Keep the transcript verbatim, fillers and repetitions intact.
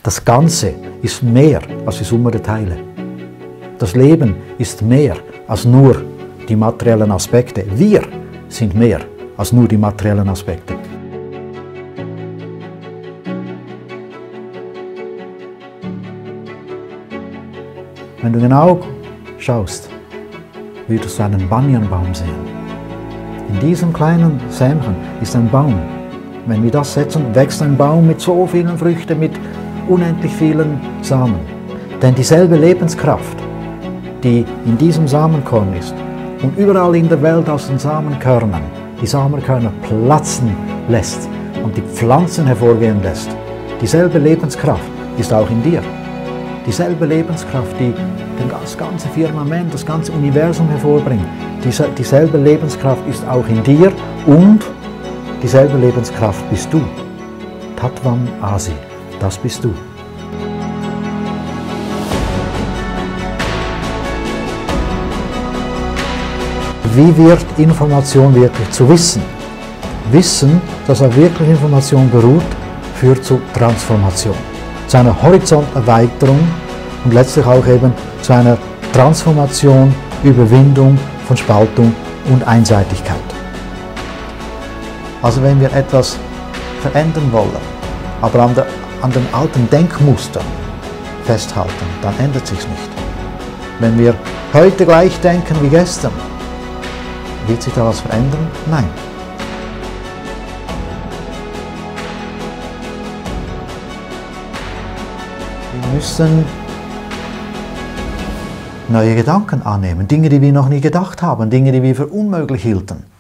Das Ganze ist mehr als die Summe der Teile. Das Leben ist mehr als nur die materiellen Aspekte. Wir sind mehr als nur die materiellen Aspekte. Wenn du genau schaust, würdest du einen Banyanbaum sehen. In diesem kleinen Sämchen ist ein Baum. Wenn wir das setzen, wächst ein Baum mit so vielen Früchten, mit unendlich vielen Samen. Denn dieselbe Lebenskraft, die in diesem Samenkorn ist und überall in der Welt aus den Samenkörnern die Samenkörner platzen lässt und die Pflanzen hervorgehen lässt, dieselbe Lebenskraft ist auch in dir. Dieselbe Lebenskraft, die das ganze Firmament, das ganze Universum hervorbringt, diese, dieselbe Lebenskraft ist auch in dir und dieselbe Lebenskraft bist du. Tattvam Asi, das bist du. Wie wird Information wirklich zu Wissen? Wissen, das auf wirkliche Information beruht, führt zu Transformation, zu einer Horizonterweiterung und letztlich auch eben zu einer Transformation, Überwindung von Spaltung und Einseitigkeit. Also wenn wir etwas verändern wollen, aber an, der, an den alten Denkmustern festhalten, dann ändert sich nicht. Wenn wir heute gleich denken wie gestern, wird sich da was verändern? Nein. Wir müssen neue Gedanken annehmen, Dinge, die wir noch nie gedacht haben, Dinge, die wir für unmöglich hielten.